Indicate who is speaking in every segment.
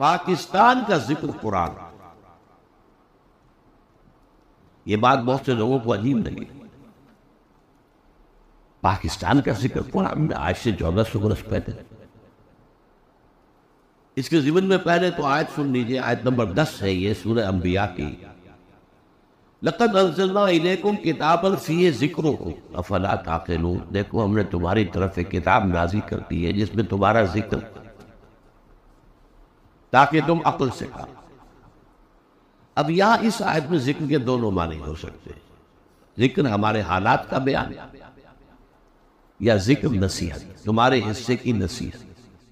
Speaker 1: پاکستان کا ذکر قرآن. یہ بات بہت سے لوگوں کو عجیب لگی. پاکستان کا ذکر قرآن میں آج سے 1400 برس پہلے. اس کے ضمن میں پہلے تو آیت سن لیجئے، آیت نمبر 10 ہے یہ سورہ انبیاء کی. لَقَدْ أَنزَلْنَا إِلَيْكُمْ كِتَابًا فِيهِ ذِكْرُكُمْ أَفَلَا تَعْقِلُونَ. دیکھو ہم نے تمہاری طرف ایک کتاب نازل کر دی ہے جس میں تمہارا ذکر، تاکہ تم عقل سے کھاؤ. اب یہاں اس آیت میں ذکر کے دونوں معنی ہو سکتے ہیں. ذکر ہمارے حالات کا بیان یا ذکر نصیحت، تمہارے حصے کی نصیحت.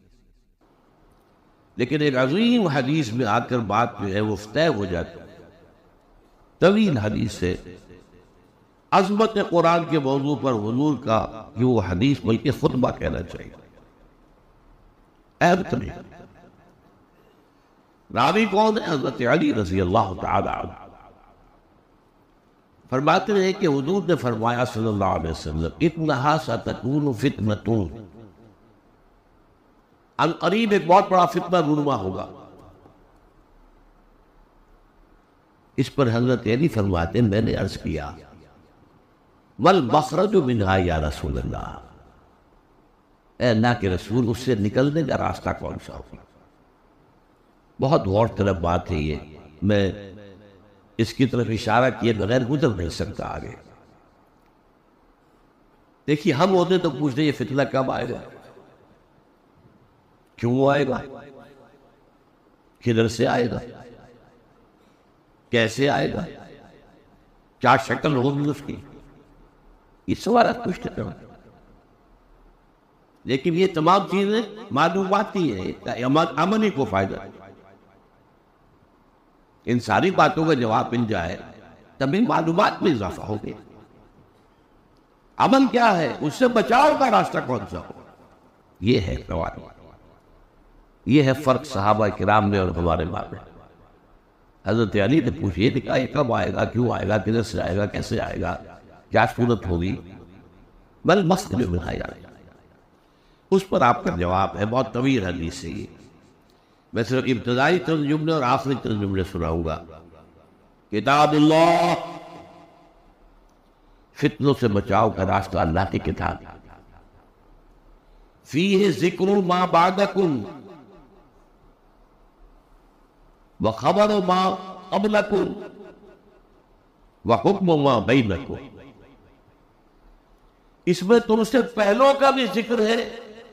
Speaker 1: لیکن ایک عظیم حدیث میں آ کر بات جو ہے وہ طے ہو جاتی ہے. طویل حدیث ہے، عظمت قرآن کے موضوع پر حضور کا یہ وہ حدیث بلکہ خطبہ کہنا چاہیے. عیب تو نہیں. راوی کون ہے؟ حضرت علی رضی اللہ تعالی عنہ. فرماتے ہیں کہ حضور نے فرمایا صلی اللہ علیہ وسلم اتنہا ستکون فتنتون، ان قریب ایک بہت بڑا فتنہ رونما ہوگا. اس پر حضرت علی فرماتے ہیں میں نے عرض کیا والمخرج منہا یا رسول اللہ، اے اللہ کے رسول اس سے نکلنے کا راستہ کون سا ہوگا؟ بہت غور طلب بات ہے یہ، میں اس کی طرف اشارہ کیے بغیر گزر نہیں سکتا آگے. دیکھیے ہم ہوتے تو پوچھتے یہ فتنہ کب آئے گا، کیوں آئے گا، کدھر سے آئے گا، کیسے آئے گا، کیا شکل ہوگی اس کی. یہ سوالات پوچھتے ہیں. لیکن یہ تمام چیزیں معلوماتی ہیں، عملی کو فائدہ. ان ساری باتوں کا جواب مل جائے تبھی معلومات میں اضافہ ہو گیا. عمل کیا ہے، اس سے بچاؤ کا راستہ کون سا ہو، یہ ہے سوال. یہ ہے فرق صحابہ کرام میں اور ہمارے بارے. حضرت علی نے پوچھئے کہ یہ کب آئے گا، کیوں آئے گا، کدھر سے آئے گا، کیسے آئے گا، کیا صورت ہوگی. بل مسئلے میں آئے گا. اس پر آپ کا جواب ہے بہت طویل حدیث ہے. میں صرف ابتدائی چند جملے اور آخری چند جملے سناؤں گا. کتاب اللہ، فتنوں سے بچاؤ کا راستہ اللہ کی کتاب. فیہ ذکر ما بعدکم وخبر ما قبلکم وحکم ما بینکم. اس میں تم سے پہلوں کا بھی ذکر ہے،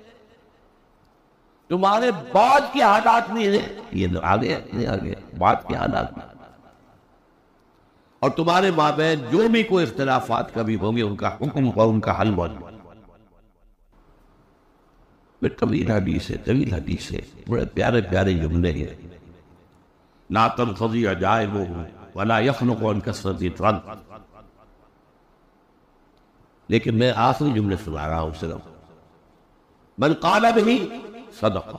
Speaker 1: تمہارے بعد کے حالات نہیں ہیں، یہ آگے بعد کے حالات میں، اور تمہارے مابین جو بھی کوئی اختلافات کبھی ہوں گے ان کا حکم اور ان کا حل موجود. طویل حدیث ہے، طویل حدیث ہے، بڑے پیارے پیارے جملے ہیں. لا تنقضی عجائبہ ولا یخنق عن کثرت طرد. لیکن میں آخری جملے سنا رہا ہوں صرف. من قال بہ صدق.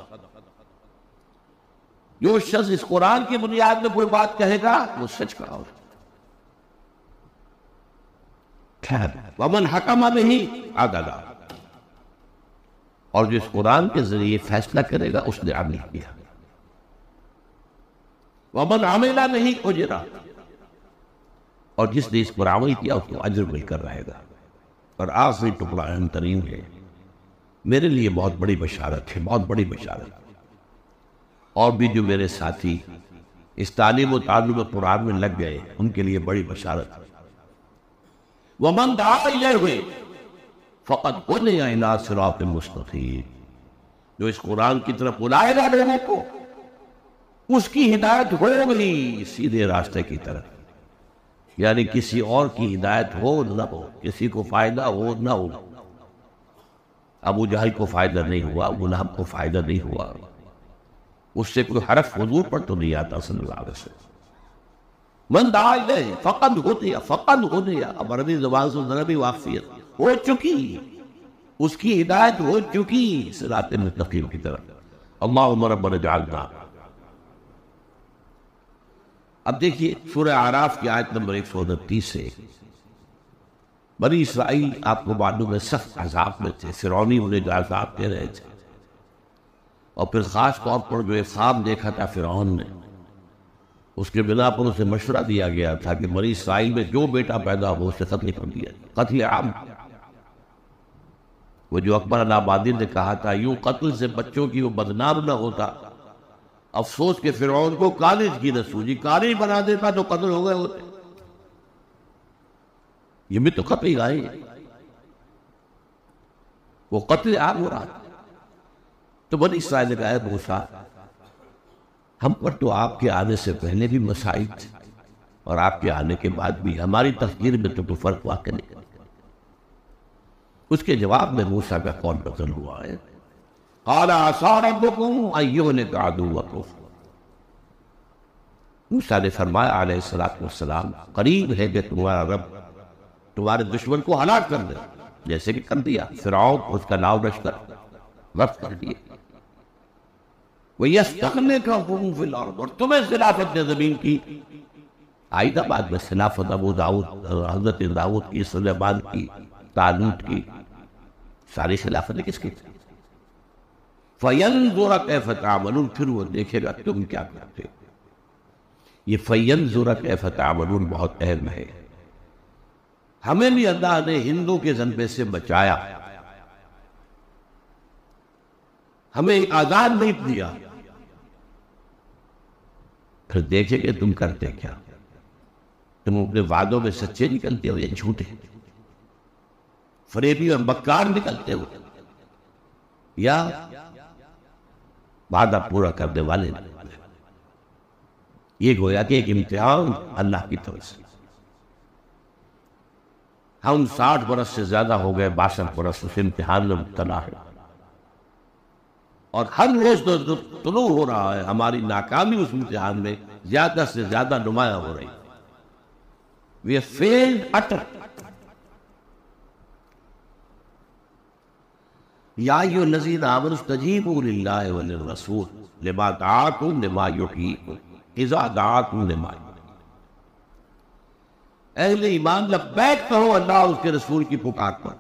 Speaker 1: جو شخص اس قرآن کی بنیاد میں کوئی بات کہے گا وہ سچ کہا ہوگا. ومن حکم بہ عدل. اور جو اس قرآن کے ذریعے فیصلہ کرے گا اس نے عدل کیا. ومن عمل بہ اجر. اور جس نے اس پر عمل کیا اس کو اجر مل کر رہے گا. اور آخری ٹکڑا اہم ترین ہے، میرے لیے بہت بڑی بشارت ہے، بہت بڑی بشارت. اور بھی جو میرے ساتھی اس تعلیم و تعلم قرآن میں لگ گئے ان کے لیے بڑی بشارت ہے. وَمَنْ دَعَا إِلَيْهِ فَقَدْ هُدِیَ إِلَىٰ صِرَاطٍ مُسْتَقِیمٍ. جو اس قرآن کی طرف بلائے گا لوگوں کو اس کی ہدایت ہوگی سیدھے راستے کی طرف. یعنی کسی اور کی ہدایت ہو نہ ہو، کسی کو فائدہ ہو نہ ہو. ابو جہل کو فائدہ نہیں ہوا، ابو لہب کو فائدہ نہیں ہوا، اس سے کوئی حرف حضور پر تو نہیں آتا صلی اللہ علیہ وسلم. من دعا الیہ فقد ہدی، فقد ہدی. اب عربی زبان سے عربی واقفیت ہو چکی، اس کی ہدایت ہو چکی صراط مستقیم کی طرف. اللہم ربنا اجعلنا. اب دیکھیے سورہ اعراف کی آیت نمبر 129 سے. بنی اسرائیل آپ کو معلوم ہے سخت عذاب میں تھے، فرعونی انہیں جو عذاب دے رہے تھے، اور پھر خاص طور پر جو ایک خواب دیکھا تھا فرعون نے، اس کے بنا پر اسے مشورہ دیا گیا تھا کہ بنی اسرائیل میں جو بیٹا پیدا ہو اسے قتل کر دیا، قتل عام۔ وہ جو اکبر الہآبادی نے کہا تھا یوں قتل سے بچوں کی وہ بدنام نہ ہوتا، افسوس کہ فرعون کو کالج کی نہ سوجی، کالج بنا دیتا تو قتل ہو گئے ہوتے۔ یہ بھی تو قتل آئی، وہ قتل عام ہو رہا تھا۔ تو بنی اسرائیل نے کہا ہے موسیٰ، ہم پر تو آپ کے آنے سے پہلے بھی مسائل تھے اور آپ کے آنے کے بعد بھی، ہماری تقدیر میں تو کوئی فرق واقع نہیں۔ اس کے جواب میں موسیٰ کا قول بدل ہوا ہے، قال عسى ربكم ان يهلك عدوكم۔ موسیٰ نے فرمایا علیہ السلام، قریب ہے کہ تمہارا رب تمہارے دشمن کو ہلاک کر دے، جیسے کہ کر دیا فرعون، اس کا ناؤ لشکر رفع کر دیا۔ وَيَسْتَخْلِفَكُمْ فِي الْأَرْضِ، اور تمہیں خلافت زمین کی۔ آئی تھا بعد میں خلافت ابو داؤد، حضرت داؤد کی، سلیمان کی، طالوت کی، ساری خلافتیں کس کی تھی؟ فَيَنْظُرَ كَيْفَ تَعْمَلُونَ، پھر وہ دیکھے گا تم کیا کرتے۔ یہ فَيَنْظُرَ كَيْفَ تَعْمَلُونَ بہت اہم ہے۔ ہمیں بھی اللہ نے ہندو کے ذنبے سے بچایا، ہمیں آزاد نہیں دیا، پھر دیکھے کہ تم کرتے کیا، تم اپنے وعدوں میں سچے نکلتے ہو یا جھوٹے، فریبی اور مکار نکلتے ہو یا وعدہ پورا کرنے والے نکلتے ہو۔ یہ گویا کہ ایک امتحان اللہ کی طرف سے۔ ہم 60 برس سے زیادہ ہو گئے، 62 برس اس امتحان میں مبتلا ہے، اور ہر روز جو طلوع ہو رہا ہے ہماری ناکامی اس امتحان میں زیادہ سے زیادہ نمایاں ہو رہی۔ We have failed utterly. یا ایھا الذین آمنوا استجیبوا للہ وللرسول لما دعاکم لما یحییکم اذا دعاکم لما یحییکم۔ اہل ایمان لبیک کہو اللہ اس کے رسول کی پکار پر،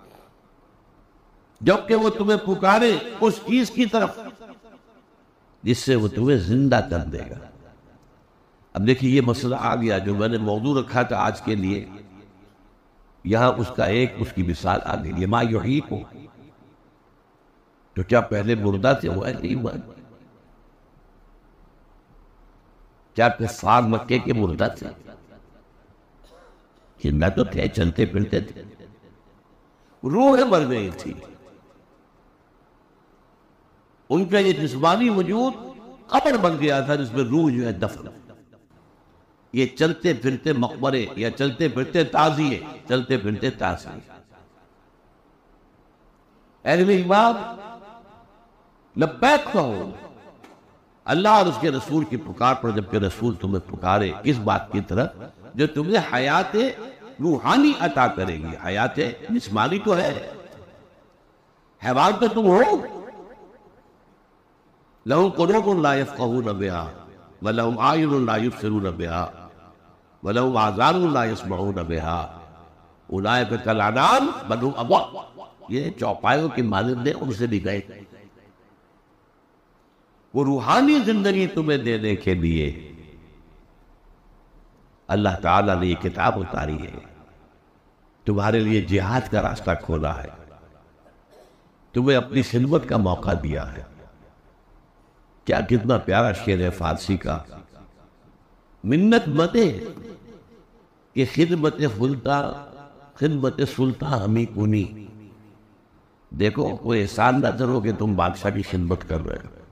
Speaker 1: جبکہ وہ تمہیں پکارے اس چیز کی طرف جس سے وہ تمہیں زندہ کر دے گا۔ اب دیکھیے یہ مسئلہ آ گیا جو میں نے موضوع رکھا تھا آج کے لیے، یہاں اس کا ایک اس کی مثال آ گئی، لما یحییکم۔ تو کیا پہلے مردہ تھے وہ اہل ایمان؟ کیا کفار مکے کے مردہ تھے؟ زندہ تو تھے، چلتے پھرتے تھے، روح مر گئی تھی، ان کا یہ جسمانی وجود قبر بن گیا تھا جس میں روح جو ہے دفن۔ یہ چلتے پھرتے مقبرے یا چلتے پھرتے تعزیے، چلتے پھرتے تعزیے۔ اہل ایمان لبیک کہو اللہ اور اس کے رسول کی پکار پر، جبکہ رسول تمہیں پکارے اس بات کی طرف جو تمہیں حیات روحانی عطا کرے گی۔ حیات جسمانی تو ہے، حیوان تو تم ہو۔ لہم قلوب لا یفقہون بہا ولہم اعین لا یبصرون بہا ولہم آذان لا یسمعون بہا اولئک کالانعام بل ھم اضل۔ یہ چوپایوں کی مانند نے ان سے بھی گئے۔ وہ روحانی زندگی تمہیں دینے کے لیے اللہ تعالیٰ نے یہ کتاب اتاری ہے، تمہارے لیے جہاد کا راستہ کھولا ہے، تمہیں اپنی خدمت کا موقع دیا ہے۔ کیا کتنا پیارا شعر ہے فارسی کا، منت متے کہ خدمت سلطان ہمیں کنی۔ دیکھو کوئی احسان نہ کرو کہ تم بادشاہ کی خدمت کر رہے ہو،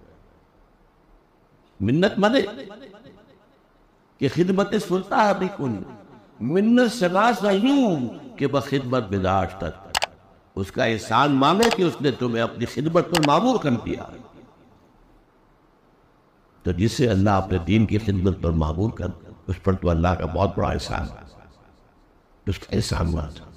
Speaker 1: منت منے کہ خدمت سلطان ہمیں کنی، منت شناس یوں کہ بخدمت بداشت تک۔ اس کا احسان مانگے کہ اس نے تمہیں اپنی خدمت پر معمور کر دیا۔ تو جس سے اللہ اپنے دین کی خدمت پر معمور کر، اس پر تو اللہ کا بہت بڑا احسان ہے، اس کا احسان ہوا تھا۔